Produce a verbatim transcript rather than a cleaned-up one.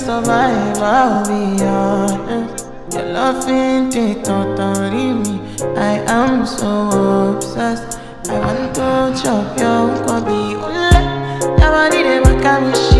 survive, I'll be honest. Your loving they totally me. I am so obsessed. I want to chop your kwabi. Ule, nobody dey back me.